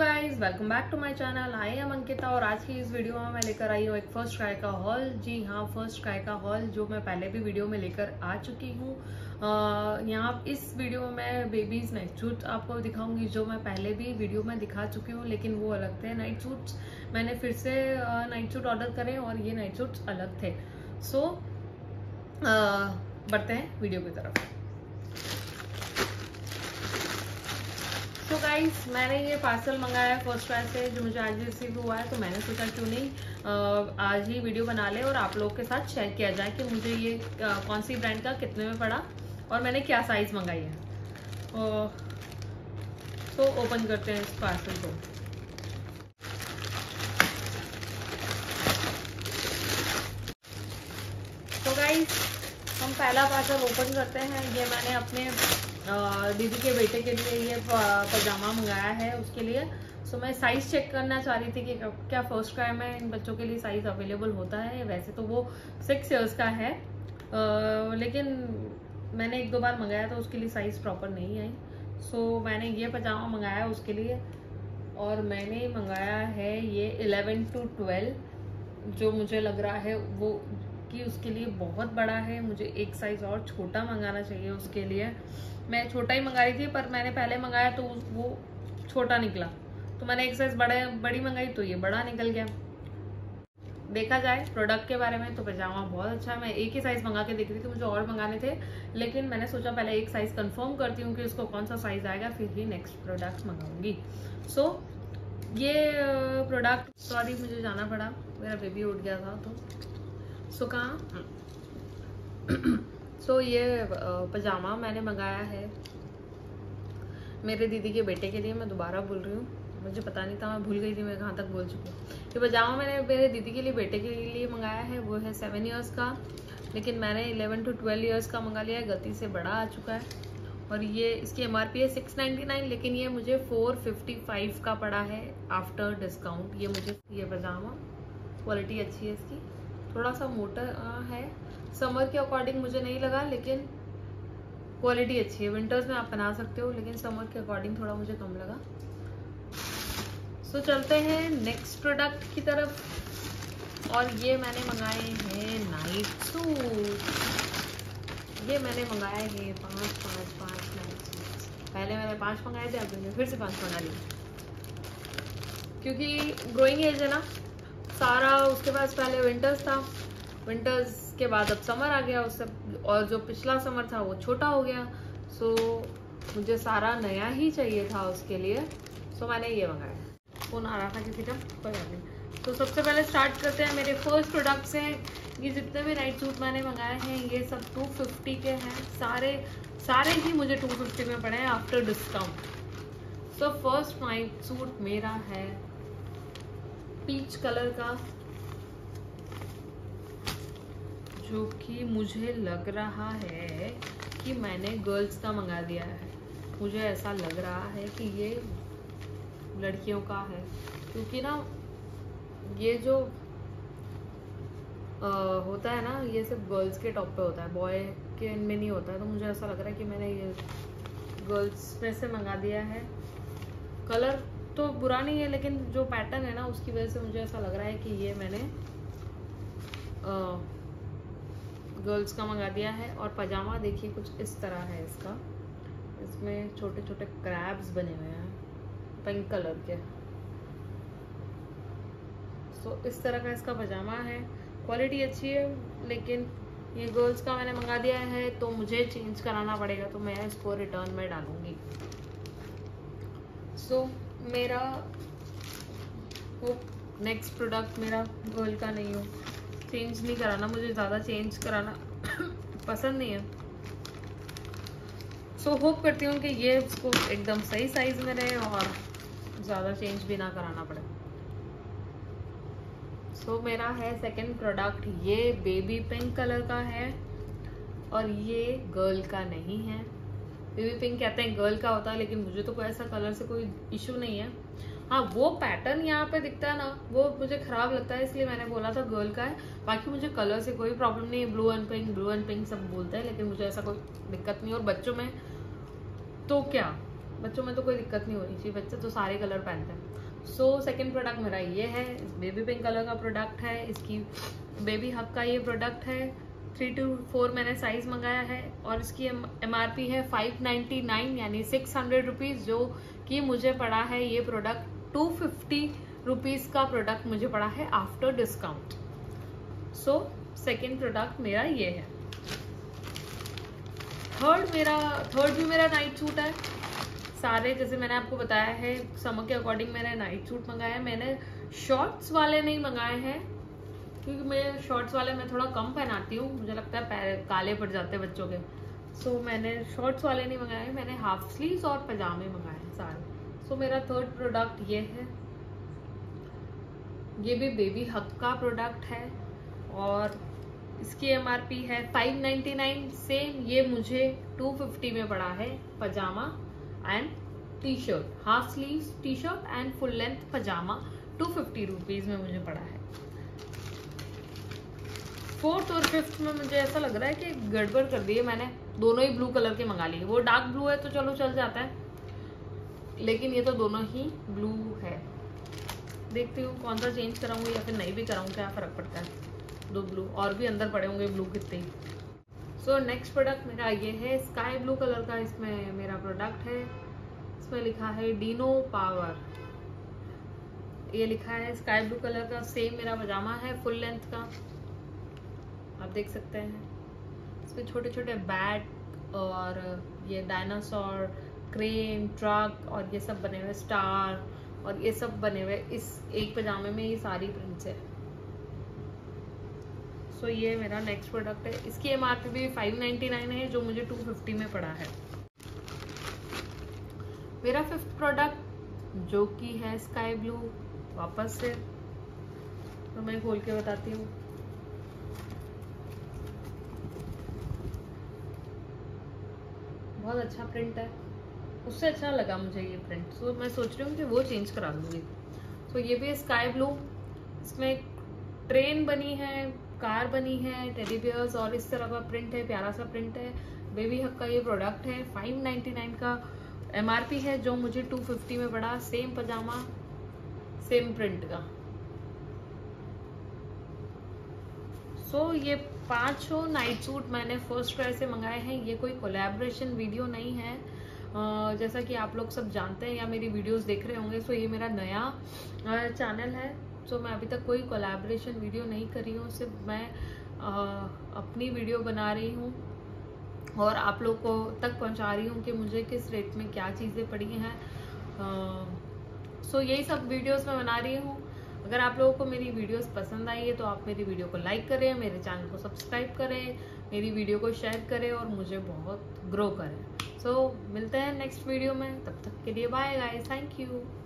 Guys, welcome back to my channel. I am Ankita और आज की इस वीडियो में मैं लेकर आई हूँ एक फर्स्ट क्राई का हॉल। जी हाँ, फर्स्ट क्राई का हॉल जो मैं पहले भी वीडियो में लेकर आ चुकी हूँ। यहाँ इस वीडियो में मैं बेबीज नाइट सूट आपको दिखाऊंगी जो मैं पहले भी वीडियो में दिखा चुकी हूँ, लेकिन वो अलग थे। नाइट सूट्स मैंने फिर से नाइट सूट ऑर्डर करे और ये नाइट सूट्स अलग थे। सो बढ़ते हैं वीडियो की तरफ। तो गाइस, मैंने ये पार्सल मंगाया है फर्स्ट क्राई से जो मुझे आज रिसीव हुआ है, तो मैंने सोचा क्यों नहीं आज ही वीडियो बना ले और आप लोगों के साथ शेयर किया जाए कि मुझे ये कौन सी ब्रांड का कितने में पड़ा और मैंने क्या साइज मंगाई है। तो ओपन करते हैं इस पार्सल को। तो गाइस, हम पहला पार्सल ओपन करते हैं। ये मैंने अपने दीदी के बेटे के लिए ये पजामा मंगाया है उसके लिए। सो मैं साइज चेक करना चाह रही थी कि क्या फर्स्ट क्राई में इन बच्चों के लिए साइज अवेलेबल होता है। वैसे तो वो 6 इयर्स का है, लेकिन मैंने एक दो बार मंगाया तो उसके लिए साइज प्रॉपर नहीं आई। सो मैंने ये पजामा मंगाया उसके लिए और मैंने मंगाया है ये 11 to 12 जो मुझे लग रहा है वो कि उसके लिए बहुत बड़ा है। मुझे एक साइज और छोटा मंगाना चाहिए उसके लिए। मैं छोटा ही मंगा रही थी पर मैंने पहले मंगाया तो वो छोटा निकला, तो मैंने एक साइज बड़ी मंगाई तो ये बड़ा निकल गया। देखा जाए प्रोडक्ट के बारे में तो पजामा बहुत अच्छा है। मैं एक ही साइज मंगा के देख रही थी, मुझे और मंगाने थे, लेकिन मैंने सोचा पहले एक साइज कंफर्म करती हूँ कि उसको कौन सा साइज आएगा, फिर ही नेक्स्ट प्रोडक्ट मंगाऊंगी। सो ये प्रोडक्ट, सॉरी मुझे जाना पड़ा, मेरा बेबी उठ गया था तो सो कहाँ। सो ये पजामा मैंने मंगाया है मेरे दीदी के बेटे के लिए। मैं दोबारा बोल रही हूँ, मुझे पता नहीं था, मैं भूल गई थी मैं कहाँ तक बोल चुकी हूँ। ये पजामा मैंने मेरे दीदी के लिए बेटे के लिए मंगाया है, वो है 7 इयर्स का, लेकिन मैंने 11 to 12 इयर्स का मंगा लिया है, गलती से बड़ा आ चुका है। और ये इसकी MRP है 699, लेकिन ये मुझे 455 का पड़ा है आफ्टर डिस्काउंट। ये मुझे ये पजामा क्वालिटी अच्छी है इसकी, थोड़ा सा मोटा है, समर के अकॉर्डिंग मुझे नहीं लगा, लेकिन क्वालिटी अच्छी है। विंटर्स में आप पहना सकते हो, लेकिन समर के अकॉर्डिंग थोड़ा मुझे कम लगा। सो चलते हैं नेक्स्ट प्रोडक्ट की तरफ। और ये मैंने मंगाए हैं नाइट सूट। ये मैंने मंगाए हैं 5 नाइट सूट। पहले मैंने 5 मंगाए थे, अब मैंने फिर से 5 मंगा लिए, क्योंकि ग्रोइंग एज है ना सारा। उसके पास पहले विंटर्स था, विंटर्स के बाद अब समर आ गया उससे, और जो पिछला समर था वो छोटा हो गया। सो मुझे सारा नया ही चाहिए था उसके लिए। सो मैंने ये मंगाया। फोन आ रहा था किसी का, कोई बात नहीं। तो सबसे पहले स्टार्ट करते हैं मेरे फर्स्ट प्रोडक्ट से। ये जितने भी नाइट सूट मैंने मंगाए हैं ये सब 250 के हैं, सारे ही मुझे 250 में पड़े हैं after discount. So first night suit मेरा है पीच कलर का, जो कि मुझे लग रहा है कि मैंने गर्ल्स का मंगा दिया है। मुझे ऐसा लग रहा है कि ये लड़कियों का है, क्योंकि ना ये जो होता है ना ये सिर्फ गर्ल्स के टॉप पे होता है, बॉय के इनमें नहीं होता है। तो मुझे ऐसा लग रहा है कि मैंने ये गर्ल्स में से मंगा दिया है। कलर तो बुरा नहीं है, लेकिन जो पैटर्न है ना उसकी वजह से मुझे ऐसा लग रहा है कि ये मैंने गर्ल्स का मंगा दिया है। और पजामा देखिए कुछ इस तरह है इसका, इसमें छोटे छोटे क्रैब्स बने हुए हैं पिंक कलर के। सो इस तरह का इसका पजामा है, क्वालिटी अच्छी है, लेकिन ये गर्ल्स का मैंने मंगा दिया है तो मुझे चेंज कराना पड़ेगा, तो मैं इसको रिटर्न में डालूंगी। सो मेरा नेक्स्ट प्रोडक्ट मेरा गर्ल का नहीं हो, चेंज नहीं कराना, मुझे ज़्यादा चेंज कराना पसंद नहीं है। सो होप करती हूँ कि ये इसको एकदम सही साइज में रहे और ज़्यादा चेंज भी ना कराना पड़े। सो मेरा है सेकंड प्रोडक्ट, ये बेबी पिंक कलर का है और ये गर्ल का नहीं है। बेबी पिंक कहते हैं गर्ल का होता है, लेकिन मुझे तो कोई ऐसा कलर से कोई इशू नहीं है। हाँ, वो पैटर्न यहाँ पे दिखता है ना वो मुझे खराब लगता है, इसलिए मैंने बोला था गर्ल का है। बाकी मुझे कलर से कोई प्रॉब्लम नहीं है, ब्लू एंड पिंक सब बोलते हैं, लेकिन मुझे ऐसा कोई दिक्कत नहीं है। और बच्चों में तो क्या बच्चों में तो कोई दिक्कत नहीं होनी चाहिए, बच्चे तो सारे कलर पहनते हैं। सो सेकेंड प्रोडक्ट मेरा ये है, बेबी पिंक कलर का प्रोडक्ट है। इसकी बेबी हक का ये प्रोडक्ट है। 3 to 4 मैंने साइज मंगाया है और इसकी MRP है 599 यानी 600 रुपीज़, जो कि मुझे पड़ा है ये प्रोडक्ट 250 रुपीज़ का प्रोडक्ट मुझे पड़ा है after discount. So second product मेरा ये है। थर्ड भी मेरा नाइट सूट है। सारे जैसे मैंने आपको बताया है समर के अकॉर्डिंग मैंने नाइट सूट मंगाया है। मैंने शॉर्ट्स वाले नहीं मंगाए हैं क्योंकि मैं शॉर्ट्स वाले मैं थोड़ा कम पहनाती हूँ, मुझे लगता है पैर काले पड़ जाते हैं बच्चों के। सो मैंने शॉर्ट्स वाले नहीं मंगाए, मैंने हाफ स्लीव्स और पजामे मंगाए हैं सारे। सो मेरा थर्ड प्रोडक्ट ये है। ये भी बेबी हक का प्रोडक्ट है और इसकी MRP है 599 सेम, ये मुझे 250 में पड़ा है। Pyjama and T shirt, half sleeves T shirt and full length pyjama 250 rupees में मुझे पड़ा है। फोर्थ और फिफ्थ में मुझे ऐसा लग रहा है कि गड़बड़ कर दी है मैंने, दोनों ही ब्लू कलर के मंगा लिए। वो डार्क ब्लू है तो चलो चल जाता है, लेकिन ये तो दोनों ही ब्लू है। देखती हूँ कौन सा चेंज कराऊंगी या फिर नहीं भी कराऊंगी, क्या फर्क पड़ता है, दो ब्लू और भी अंदर पड़े होंगे ब्लू कितने ही। सो नेक्स्ट प्रोडक्ट मेरा ये है, स्काई ब्लू कलर का इसमें मेरा प्रोडक्ट है। इसमें लिखा है डिनो पावर, ये लिखा है स्काई ब्लू कलर का। सेम मेरा पजामा है फुल लेंथ का, आप देख सकते हैं। इसमें छोटे छोटे बैट और ये डायनासोर, क्रेन, ट्रक और ये सब बने हुए, स्टार और ये सब बने हुए इस एक पजामे में, ये सारी प्रिंट्स है। सो ये मेरा नेक्स्ट प्रोडक्ट है। इसकी MRP भी 599 है, जो मुझे 250 में पड़ा है। मेरा फिफ्थ प्रोडक्ट जो कि है स्काई ब्लू, वापस से तो मैं खोल के बताती हूँ। बहुत अच्छा प्रिंट है, उससे अच्छा लगा मुझे ये प्रिंट। सो मैं सोच रही हूँ कि वो चेंज करा लूँगी। तो ये भी स्काई ब्लू, इसमें ट्रेन बनी है, कार बनी है, टेडी बियर्स और इस तरह का प्रिंट है, प्यारा सा प्रिंट है। बेबी हक का ये प्रोडक्ट है, 599 का MRP है, जो मुझे 250 में पड़ा। सेम पजामा सेम प्रिंट का। सो ये 5 नाइट सूट मैंने फर्स्ट ट्राई से मंगाए हैं। ये कोई कोलैबोरेशन वीडियो नहीं है, जैसा कि आप लोग सब जानते हैं या मेरी वीडियोस देख रहे होंगे। सो ये मेरा नया चैनल है, सो मैं अभी तक कोई कोलैबोरेशन वीडियो नहीं करी हूँ, सिर्फ मैं अपनी वीडियो बना रही हूँ और आप लोग को तक पहुँचा रही हूँ कि मुझे किस रेट में क्या चीज़ें पड़ी हैं। सो यही सब वीडियोस मैं बना रही हूँ। अगर आप लोगों को मेरी वीडियोस पसंद आई है तो आप मेरी वीडियो को लाइक करें, मेरे चैनल को सब्सक्राइब करें, मेरी वीडियो को शेयर करें और मुझे बहुत ग्रो करें। सो मिलते हैं नेक्स्ट वीडियो में, तब तक के लिए बाय गाइस, थैंक यू।